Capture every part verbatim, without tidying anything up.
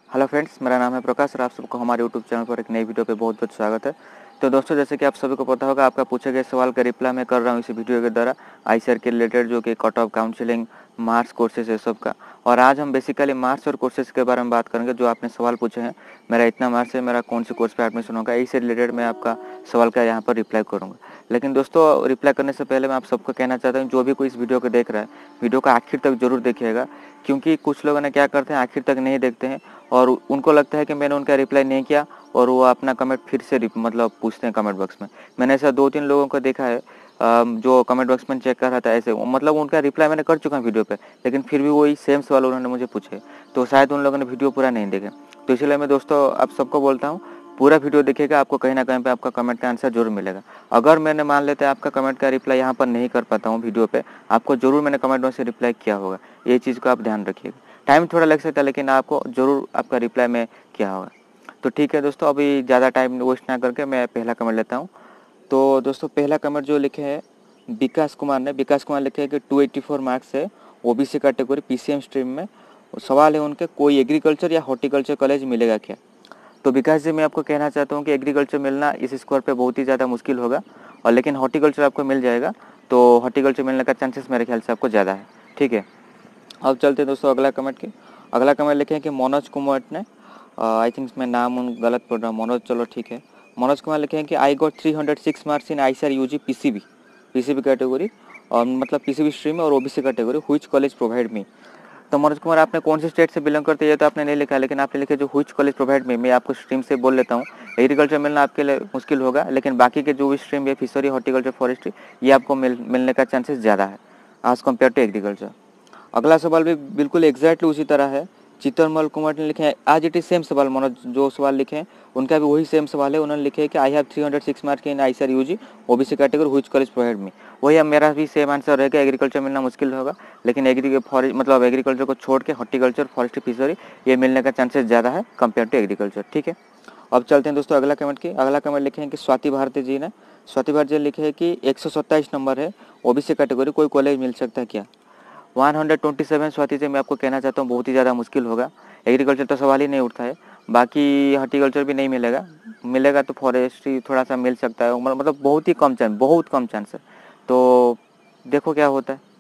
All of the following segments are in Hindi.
हेलो फ्रेंड्स, मेरा नाम है प्रकाश और आप सबको हमारे यूट्यूब चैनल पर एक नई वीडियो पे बहुत बहुत स्वागत है। तो दोस्तों, जैसे कि आप सभी को पता होगा, आपका पूछे गए सवाल का रिप्लाई मैं कर रहा हूँ इस वीडियो के द्वारा आईसीआर के रिलेटेड, जो कि cut off counselling, marks, courses, ये सब का। और आज हम बेसिकली मार्क्स और कोर्सेज के बारे में बात करेंगे। जो आपने सवाल पूछे हैं, मेरा इतना मार्क्स है, मेरा कौन से कोर्स पर एडमिशन होगा, इससे रिलेटेड मैं आपका सवाल का यहाँ पर रिप्लाई करूँगा। लेकिन दोस्तों, रिप्लाई करने से पहले मैं आप सबको कहना चाहता हूँ, जो भी कोई इस वीडियो को देख रहा है, वीडियो को आखिर तक जरूर देखिएगा, क्योंकि कुछ लोगों ने क्या करते हैं, आखिर तक नहीं देखते हैं और उनको लगता है कि मैंने उनका रिप्लाई नहीं किया और वो अपना कमेंट फिर से मतलब पूछते हैं कमेंट बॉक्स में। मैंने ऐसा दो तीन लोगों को देखा है जो कमेंट बॉक्स में चेक कर रहा था, ऐसे मतलब उनका रिप्लाई मैंने कर चुका हूँ वीडियो पे, लेकिन फिर भी वही सेम सवाल उन्होंने मुझे पूछे, तो शायद उन लोगों ने वीडियो पूरा नहीं देखे। तो इसलिए मैं दोस्तों आप सबको बोलता हूँ, पूरा वीडियो देखिएगा, आपको कहीं ना कहीं पे आपका कमेंट का आंसर जरूर मिलेगा। अगर मैंने मान लेते हैं आपका कमेंट का रिप्लाई यहाँ पर नहीं कर पाता हूँ वीडियो पे, आपको जरूर मैंने कमेंट में से रिप्लाई किया होगा, ये चीज़ को आप ध्यान रखिएगा। टाइम थोड़ा लग सकता है, लेकिन आपको जरूर आपका रिप्लाई में किया होगा। तो ठीक है दोस्तों, अभी ज़्यादा टाइम वेस्ट ना करके मैं पहला कमेंट लेता हूँ। तो दोस्तों, पहला कमेंट जो लिखे है विकास कुमार ने, विकास कुमार लिखे है कि टू एटी फोर मार्क्स है, ओबीसी कैटेगरी, पीसीएम स्ट्रीम में। सवाल है उनके, कोई एग्रीकल्चर या हॉर्टिकल्चर कॉलेज मिलेगा क्या? तो विकास जी, मैं आपको कहना चाहता हूँ कि एग्रीकल्चर मिलना इस स्कोर पे बहुत ही ज़्यादा मुश्किल होगा, और लेकिन हॉर्टिकल्चर आपको मिल जाएगा। तो हॉर्टिकल्चर मिलने का चांसेस मेरे ख्याल से आपको ज़्यादा है। ठीक है, अब चलते हैं दोस्तों अगला कमेंट की। अगला कमेंट लिखे हैं कि मनोज कुमार ने, आई थिंक मैं नाम उन गलत पढ़ रहा हूँ, मनोज, चलो ठीक है। मनोज कुमार लिखे हैं कि I got three hundred six marks in ICR UG PCB, PCB category, और मतलब पीसीबी स्ट्रीम में और OBC category, which college provide me. तो मनोज कुमार, आपने कौन सी स्टेट से बिलोंग करते हैं ये तो आपने नहीं लिखा, लेकिन आपने लिखा जो व्हिच कॉलेज प्रोवाइड मी। मैं आपको स्ट्रीम से बोल लेता हूँ, एग्रीकल्चर मिलना आपके लिए मुश्किल होगा, लेकिन बाकी के जो भी स्ट्रीम है, फिशरी, हॉर्टिकल्चर, फॉरेस्ट्री, ये आपको मिल, मिलने का चांसेस ज़्यादा है एज कम्पेयर टू एग्रीकल्चर। अगला सवाल भी बिल्कुल एग्जैक्टली उसी तरह है। चित्रमल कुमार ने लिखे हैं, आज इट इज सेम सवाल, मनोज जो सवाल लिखे हैं उनका भी वही सेम सवाल है। उन्होंने लिखे हैं कि I have three hundred six mark in ICR UG OBC category, which college provide me. वही अब मेरा भी सेम आंसर रहेगा, एग्रीकल्चर मिलना मुश्किल होगा, लेकिन एग्री फॉरेस्ट मतलब एग्रीकल्चर को छोड़ के हॉर्टिकल्चर, फॉरेस्ट्री, फिशरी, ये मिलने का चांसेस ज़्यादा है कंपेयर टू एग्रीकल्चर। ठीक है, अब चलते हैं दोस्तों अगला कमेंट की। अगला कमेंट लिखे हैं कि स्वाति भारती जी ने, स्वाति भारती जी लिखे हैं कि एक सौ सत्ताईस नंबर है, ओबीसी कैटेगरी, कोई कॉलेज मिल सकता है क्या? One hundred twenty seven Swati से मैं आपको कहना चाहता हूँ बहुत ही ज़्यादा मुश्किल होगा। एग्रीकल्चर तो सवाल ही नहीं उठता है, बाकी हॉर्टिकल्चर भी नहीं मिलेगा, मिलेगा तो फॉरेस्ट्री थोड़ा सा मिल सकता है, मतलब बहुत ही कम चांस, बहुत कम चांस है। तो देखो क्या होता है।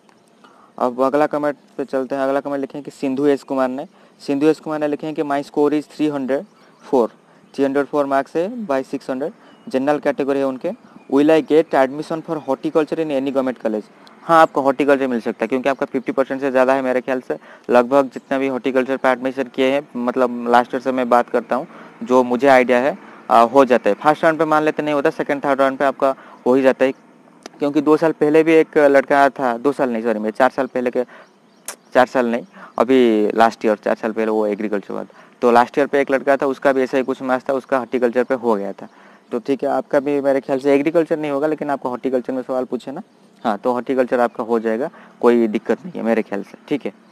अब अगला कमेंट पे चलते हैं। अगला कमेंट लिखे हैं कि सिंधु एस कुमार ने, सिंधु एस कुमार ने लिखे हैं कि my score is three hundred four, three hundred four marks है by six hundred, general category है उनके। Will I get admission for horticulture in any government college? हाँ, आपको हॉर्टिकल्चर मिल सकता है, क्योंकि आपका फिफ्टी परसेंट से ज़्यादा है मेरे ख्याल से। लगभग जितने भी हॉर्टिकल्चर पर एडमिशन किए हैं, मतलब लास्ट ईयर से मैं बात करता हूँ, जो मुझे आइडिया है, आ, हो जाता है। फर्स्ट राउंड पे मान लेते नहीं होता, सेकंड थर्ड राउंड पे आपका हो ही जाता है, क्योंकि दो साल पहले भी एक लड़का था, दो साल नहीं सॉरी मैं चार साल पहले के, चार साल नहीं, अभी लास्ट ईयर, चार साल पहले वो एग्रीकल्चर हुआ था, तो लास्ट ईयर पे एक लड़का था, उसका भी ऐसा ही कुछ मार्क्स था, उसका हॉर्टिकल्चर पे हो गया था। तो ठीक है, आपका भी मेरे ख्याल से एग्रीकल्चर नहीं होगा, लेकिन आपको हॉर्टिकल्चर में सवाल पूछे ना, हाँ, तो हॉर्टिकल्चर आपका हो जाएगा, कोई दिक्कत नहीं है मेरे ख्याल से। ठीक है,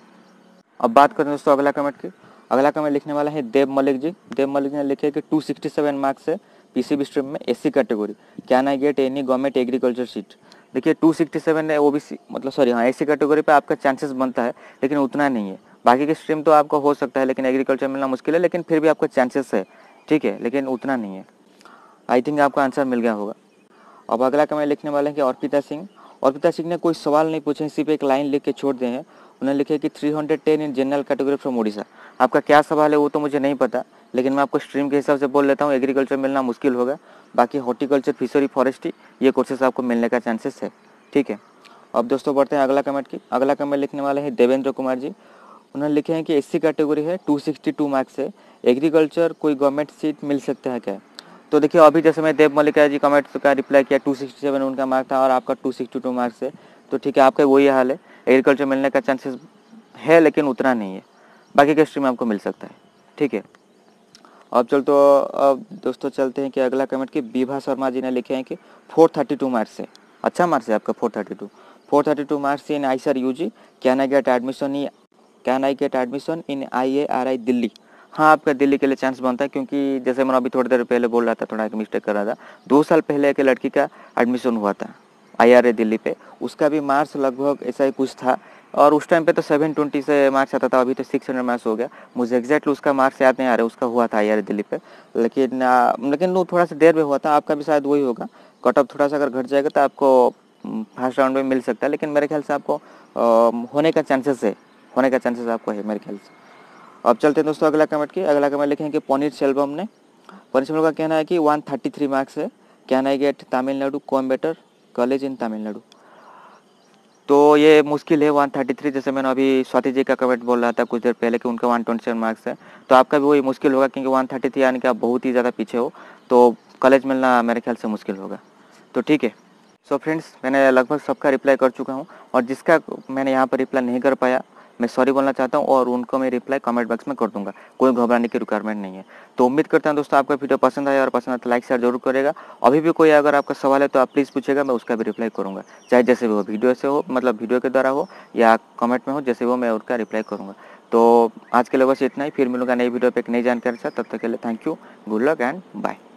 अब बात करें दोस्तों अगला कमेंट की। अगला कमेंट लिखने वाला है देव मलिक जी। देव मलिक ने लिखे कि टू सिक्सटी सेवन मार्क्स है पीसीबी स्ट्रीम में, SC category, can I get any government agriculture seat? देखिए, टू सिक्सटी सेवन है ओबीसी, मतलब सॉरी हाँ, एससी कैटेगरी पे आपका चांसेस बनता है, लेकिन उतना नहीं है। बाकी के स्ट्रीम तो आपका हो सकता है, लेकिन एग्रीकल्चर मिलना मुश्किल है, लेकिन फिर भी आपका चांसेस है। ठीक है, लेकिन उतना नहीं है। आई थिंक आपका आंसर मिल गया होगा। अब अगला कमेंट लिखने वाले हैं कि अर्पिता सिंह। अर्पिता सिंह ने कोई सवाल नहीं पूछे, सिर्फ एक लाइन लिख के छोड़ दिए हैं। उन्होंने लिखे कि three hundred ten in general category from Orissa. आपका क्या सवाल है वो तो मुझे नहीं पता, लेकिन मैं आपको स्ट्रीम के हिसाब से बोल लेता हूँ, एग्रीकल्चर मिलना मुश्किल होगा, बाकी हॉर्टिकल्चर, फिशरी, फॉरेस्ट्री, ये कोर्सेस आपको मिलने का चांसेस है। ठीक है, अब दोस्तों बढ़ते हैं अगला कमेंट की। अगला कमेंट लिखने वाले हैं देवेंद्र कुमार जी। उन्होंने लिखे हैं कि एससी कैटेगरी है, टू सिक्सटी टू मार्क्स है, एग्रीकल्चर कोई गवर्नमेंट सीट मिल सकता है क्या? तो देखिए, अभी जैसे मैं देव मलिका जी कमेंट का रिप्लाई किया, टू सिक्सटी सेवन उनका मार्क था और आपका टू सिक्सटी टू मार्क्स है, तो ठीक है, आपका वही हाल है, एग्रीकल्चर मिलने का चांसेस है, लेकिन उतना नहीं है, बाकी के स्ट्रीम में आपको मिल सकता है। ठीक है, अब चल तो अब दोस्तों चलते हैं कि अगला कमेंट की विभा शर्मा जी ने लिखे हैं कि फोर थर्टी टू मार्क्स है, अच्छा मार्क्स है आपका four thirty two, four thirty two marks in ICR UG, can I get admission can I get admission in I A R I Delhi? हाँ, आपका दिल्ली के लिए चांस बनता है, क्योंकि जैसे मैं अभी थोड़ी देर पहले बोल रहा था, थोड़ा एक मिस्टेक कर रहा था, दो साल पहले एक लड़की का एडमिशन हुआ था आई आर ए दिल्ली पे, उसका भी मार्क्स लगभग ऐसा ही कुछ था और उस टाइम पे तो सेवन ट्वेंटी से मार्क्स आता था, अभी तो सिक्स हंड्रेड मार्क्स हो गया। मुझे एग्जैक्टली उसका मार्क्स याद नहीं आ रहा है, उसका हुआ था आई आर दिल्ली पे, लेकिन आ, लेकिन वो थोड़ा सा देर में हुआ था। आपका भी शायद वही होगा, कट ऑफ थोड़ा सा अगर घट जाएगा तो आपको फर्स्ट राउंड में मिल सकता है, लेकिन मेरे ख्याल से आपको आ, होने का चांसेस है, होने का चांसेस आपको है मेरे ख्याल से। अब चलते हैं दोस्तों अगला कमेंट की। अगला कमेंट लिखे हैं कि पनीर सेल्वम ने, पनीर सेल्वम का कहना है कि वन थर्टी थ्री मार्क्स है, can I get Tamil Nadu Coimbatore college in Tamil Nadu. तो ये मुश्किल है वन थर्टी थ्री, जैसे मैंने अभी स्वाति जी का कमेंट बोल रहा था कुछ देर पहले कि उनका वन ट्वेंटी सेवन मार्क्स है, तो आपका भी वही मुश्किल होगा, क्योंकि वन थर्टी थ्री यानी कि आप बहुत ही ज़्यादा पीछे हो, तो कॉलेज मिलना मेरे ख्याल से मुश्किल होगा। तो ठीक है। सो फ्रेंड्स, मैंने लगभग सबका रिप्लाई कर चुका हूँ, और जिसका मैंने यहाँ पर रिप्लाई नहीं कर पाया मैं सॉरी बोलना चाहता हूँ, और उनको मैं रिप्लाई कमेंट बॉक्स में कर दूंगा, कोई घबराने की रिक्वायरमेंट नहीं है। तो उम्मीद करता हूँ दोस्तों आपका वीडियो पसंद आया, और पसंद आया तो लाइक शेयर जरूर करेगा। अभी भी कोई अगर आपका सवाल है तो आप प्लीज़ पूछेगा, मैं उसका भी रिप्लाई करूँगा, चाहे जैसे भी हो, वीडियो से हो मतलब वीडियो के द्वारा हो या कमेंट में हो, जैसे वो मैं उसका रिप्लाई करूँगा। तो आज के लिए बस इतना ही, फिर मिलूंगा नई वीडियो पे एक नई जानकारी के साथ। तब तक के लिए thank you, good luck and bye.